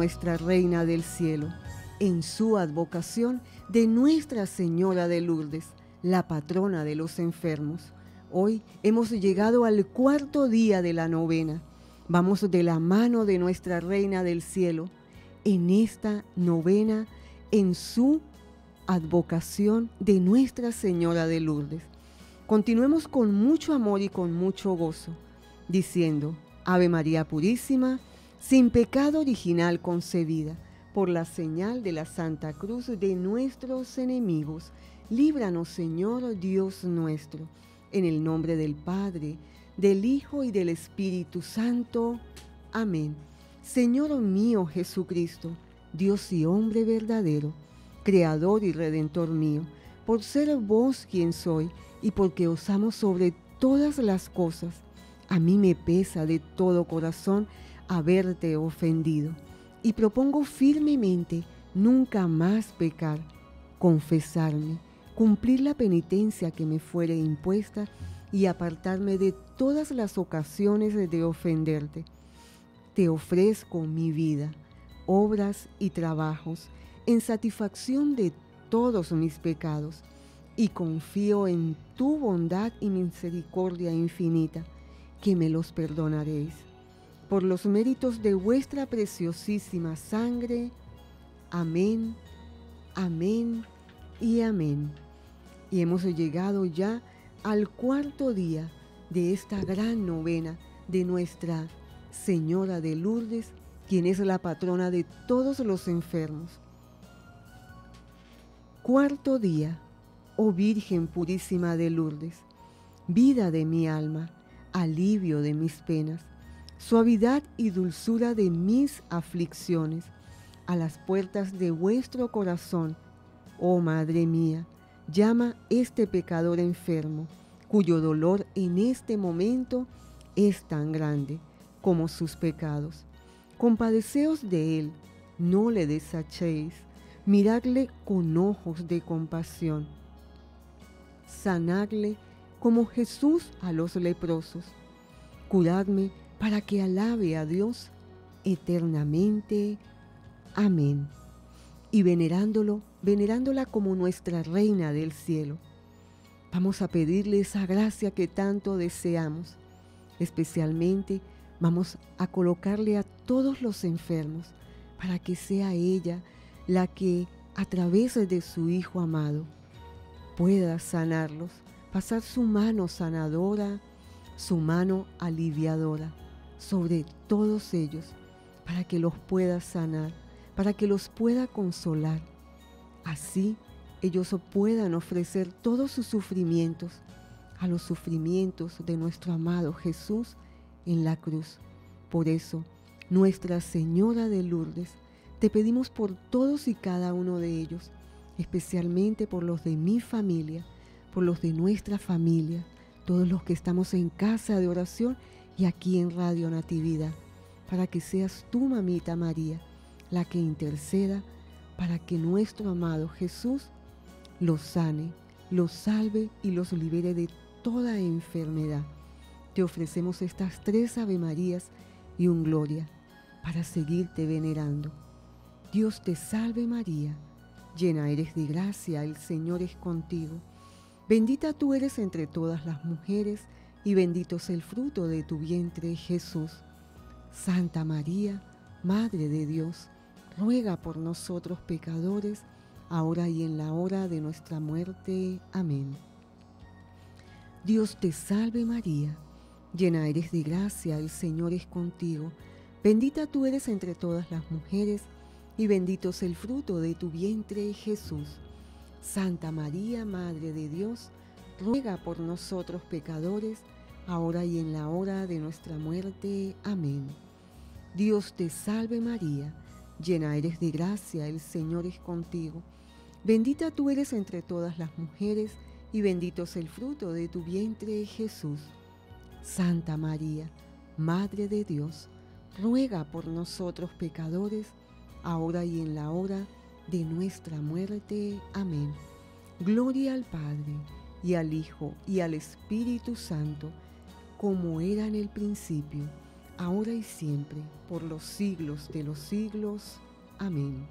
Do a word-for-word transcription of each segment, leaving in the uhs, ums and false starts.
nuestra Reina del Cielo, en su advocación de Nuestra Señora de Lourdes, la patrona de los enfermos. Hoy hemos llegado al cuarto día de la novena. Vamos de la mano de nuestra Reina del Cielo en esta novena, en su advocación de Nuestra Señora de Lourdes. Continuemos con mucho amor y con mucho gozo, diciendo: Ave María Purísima, sin pecado original concebida, por la señal de la Santa Cruz de nuestros enemigos, líbranos, Señor Dios nuestro, en el nombre del Padre, del Hijo y del Espíritu Santo. Amén. Señor mío Jesucristo, Dios y hombre verdadero, Creador y Redentor mío, por ser vos quien soy y porque os amo sobre todas las cosas, a mí me pesa de todo corazón haberte ofendido y propongo firmemente nunca más pecar, confesarme, cumplir la penitencia que me fuere impuesta y apartarme de todas las ocasiones de ofenderte. Te ofrezco mi vida, obras y trabajos en satisfacción de todos mis pecados y confío en tu bondad y misericordia infinita, que me los perdonaréis. Por los méritos de vuestra preciosísima sangre. Amén, amén y amén. Y hemos llegado ya al cuarto día de esta gran novena de Nuestra Señora de Lourdes, quien es la patrona de todos los enfermos. Cuarto día. Oh Virgen Purísima de Lourdes, vida de mi alma, alivio de mis penas, suavidad y dulzura de mis aflicciones, a las puertas de vuestro corazón, oh Madre mía, llama este pecador enfermo, cuyo dolor en este momento es tan grande como sus pecados. Compadeceos de él, no le desechéis, miradle con ojos de compasión. Sanadle como Jesús a los leprosos. Curadme para que alabe a Dios eternamente. Amén. Y venerándolo, venerándola como nuestra Reina del Cielo, vamos a pedirle esa gracia que tanto deseamos. Especialmente vamos a colocarle a todos los enfermos para que sea ella la que, a través de su Hijo amado, pueda sanarlos, pasar su mano sanadora, su mano aliviadora sobre todos ellos, para que los pueda sanar, para que los pueda consolar. Así ellos puedan ofrecer todos sus sufrimientos a los sufrimientos de nuestro amado Jesús en la cruz. Por eso, Nuestra Señora de Lourdes, te pedimos por todos y cada uno de ellos, especialmente por los de mi familia, por los de nuestra familia, todos los que estamos en casa de oración y aquí en Radio Natividad, para que seas tú, Mamita María, la que interceda para que nuestro amado Jesús los sane, los salve y los libere de toda enfermedad. Te ofrecemos estas tres Ave Marías y un Gloria para seguirte venerando. Dios te salve María, llena eres de gracia, el Señor es contigo. Bendita tú eres entre todas las mujeres y bendito es el fruto de tu vientre, Jesús. Santa María, Madre de Dios, ruega por nosotros pecadores, ahora y en la hora de nuestra muerte. Amén. Dios te salve María, llena eres de gracia, el Señor es contigo. Bendita tú eres entre todas las mujeres y bendito es el fruto de tu vientre, Jesús. Santa María, Madre de Dios, ruega por nosotros pecadores, ahora y en la hora de nuestra muerte. Amén. Dios te salve María, llena eres de gracia, el Señor es contigo. Bendita tú eres entre todas las mujeres y bendito es el fruto de tu vientre, Jesús. Santa María, Madre de Dios, ruega por nosotros pecadores, ahora y en la hora de nuestra muerte. Amén. Gloria al Padre, y al Hijo, y al Espíritu Santo, como era en el principio, ahora y siempre, por los siglos de los siglos. Amén.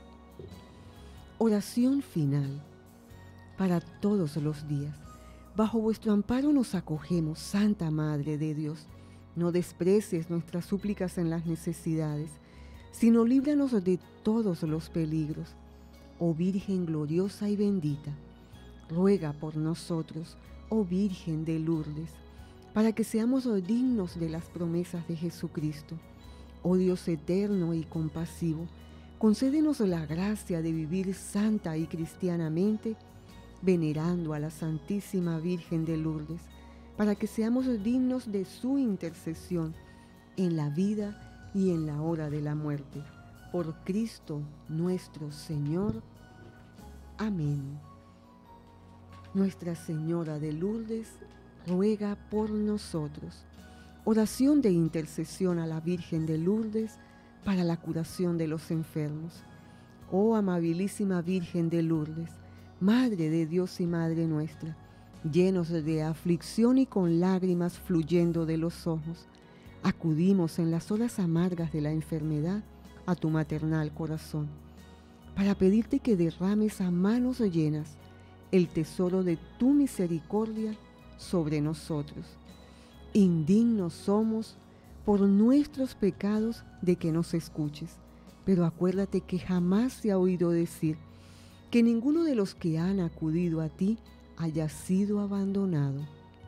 Oración final para todos los días. Bajo vuestro amparo nos acogemos, Santa Madre de Dios. No desprecies nuestras súplicas en las necesidades, sino líbranos de todos los peligros. Oh Virgen gloriosa y bendita, ruega por nosotros, oh Virgen de Lourdes, para que seamos dignos de las promesas de Jesucristo. Oh Dios eterno y compasivo, concédenos la gracia de vivir santa y cristianamente, venerando a la Santísima Virgen de Lourdes, para que seamos dignos de su intercesión en la vida y en la hora de la muerte. Por Cristo nuestro Señor. Amén. Nuestra Señora de Lourdes ruega por nosotros. Oración de intercesión a la Virgen de Lourdes para la curación de los enfermos. Oh amabilísima Virgen de Lourdes, Madre de Dios y Madre nuestra, llenos de aflicción y con lágrimas fluyendo de los ojos, acudimos en las horas amargas de la enfermedad a tu maternal corazón, para pedirte que derrames a manos llenas el tesoro de tu misericordia sobre nosotros. Indignos somos por nuestros pecados de que nos escuches, pero acuérdate que jamás se ha oído decir que ninguno de los que han acudido a ti haya sido abandonado.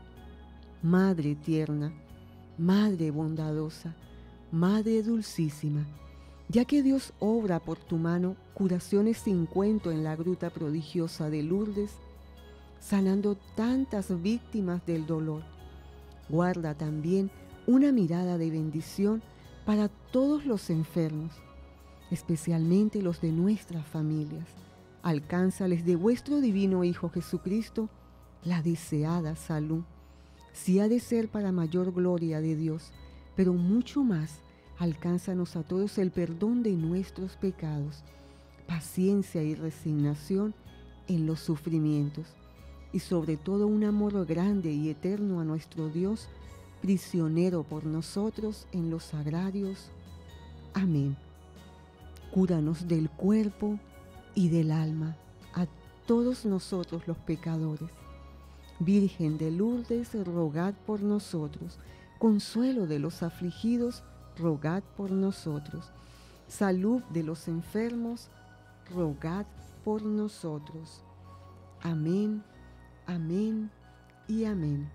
Madre tierna, Madre bondadosa, Madre dulcísima, ya que Dios obra por tu mano curaciones sin cuento en la gruta prodigiosa de Lourdes, sanando tantas víctimas del dolor, guarda también una mirada de bendición para todos los enfermos, especialmente los de nuestras familias. Alcánzales de vuestro divino Hijo Jesucristo la deseada salud, si ha de ser para mayor gloria de Dios, pero mucho más, alcánzanos a todos el perdón de nuestros pecados, paciencia y resignación en los sufrimientos, y sobre todo un amor grande y eterno a nuestro Dios, prisionero por nosotros en los sagrarios. Amén. Cúranos del cuerpo y del alma, a todos nosotros los pecadores. Virgen de Lourdes, rogad por nosotros. Consuelo de los afligidos, rogad por nosotros. Salud de los enfermos, rogad por nosotros. Amén, amén y amén.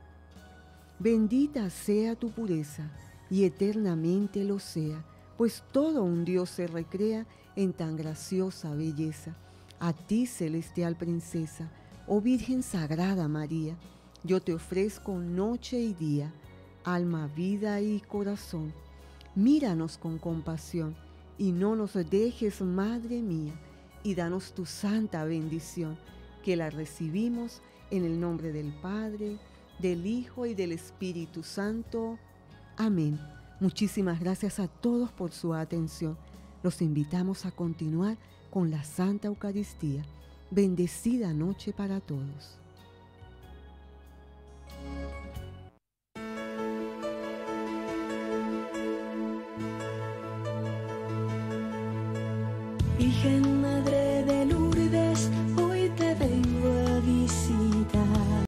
Bendita sea tu pureza, y eternamente lo sea, pues todo un Dios se recrea en tan graciosa belleza. A ti, celestial princesa, oh Virgen Sagrada María, yo te ofrezco noche y día, alma, vida y corazón. Míranos con compasión, y no nos dejes, Madre mía, y danos tu santa bendición, que la recibimos en el nombre del Padre, del Hijo y del Espíritu Santo. Amén. Muchísimas gracias a todos por su atención. Los invitamos a continuar con la Santa Eucaristía. Bendecida noche para todos. Virgen